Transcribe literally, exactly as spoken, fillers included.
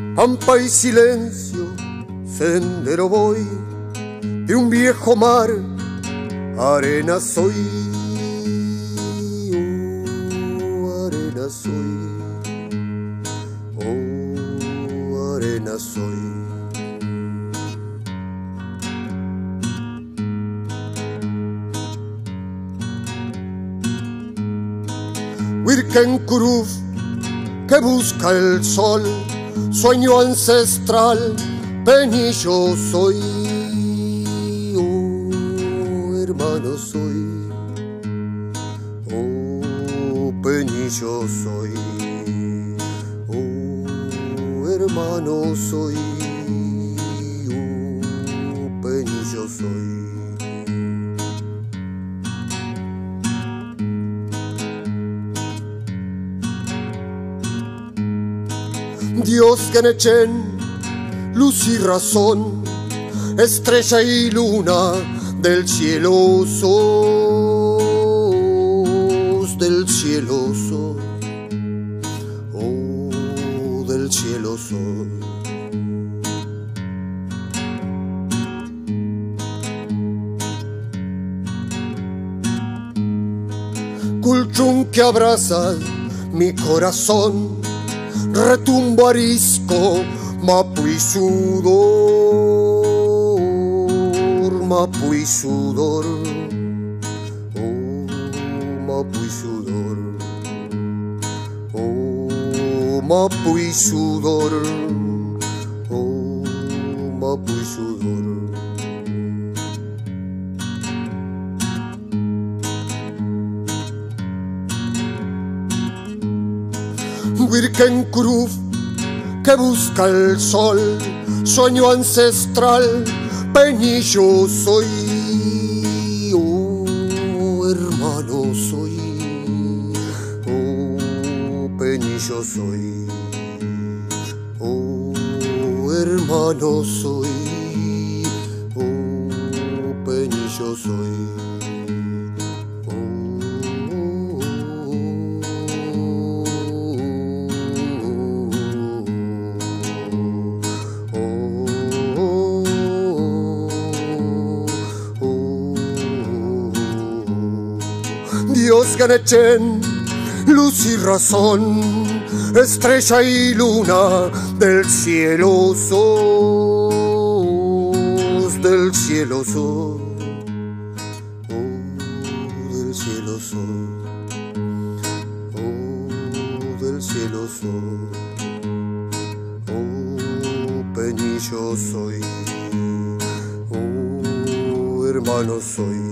pampa y silencio, sendero voy, de un viejo mar, arena soy, oh, arena soy, oh, arena soy. Huirquencuruf, que busca el sol, sueño ancestral, penillo soy, oh, hermano soy, oh, penillo soy, oh, hermano soy, oh, penillo soy. Dios Genechen, luz y razón, estrella y luna del cielo sos, del cielo sos, oh, del cielo sos. Culchum que abraza mi corazón, retumbo arisco, mapu y sudor, mapu y sudor, oh, mapu y sudor, oh, mapu y sudor, oh, mapu y sudor. Huirquencuruf, que busca el sol, sueño ancestral, penillo soy, oh, hermano soy, oh, penillo soy, oh, hermano soy, oh, penillo soy. Dios Genechen, luz y razón, estrella y luna del cielo sos, del cielo sos, oh, del cielo sos, oh, del cielo sos, oh, penillo soy, oh, hermano soy.